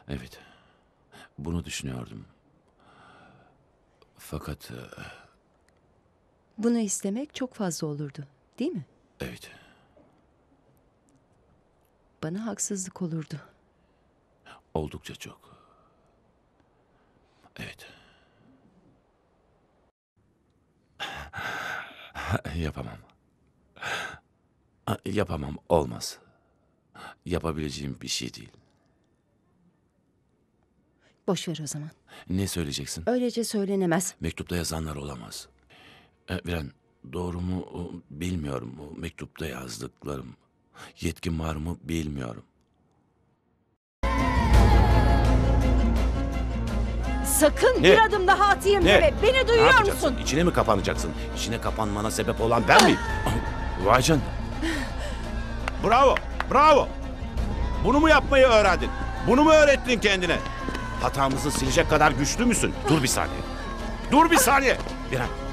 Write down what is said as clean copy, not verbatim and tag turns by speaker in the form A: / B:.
A: Evet. Bunu düşünüyordum. Fakat
B: Bunu istemek çok fazla olurdu, değil mi?
A: evet.
B: Bana haksızlık olurdu.
A: Oldukça çok. Evet. Yapamam. Yapamam. Olmaz. Yapabileceğim bir şey değil.
B: Boş ver o zaman.
A: Ne söyleyeceksin?
B: Öylece söylenemez.
A: Mektupta yazanlar olamaz. Viren, doğru mu bilmiyorum. O mektupta yazdıklarım. Yetkim var mı bilmiyorum.
B: Sakın
A: Ne?
B: bir adım daha atayım
A: Ne?
B: deme. Beni
A: Ne
B: duyuyor
A: yapacaksın?
B: musun?
A: İçine mi kapanacaksın? İçine kapanmana sebep olan ben miyim? Vay canına.
C: Bravo, bravo. Bunu mu yapmayı öğrendin? Bunu mu öğrettin kendine?
A: Hatamızı silecek kadar güçlü müsün? Dur bir saniye. Dur bir saniye. Viren,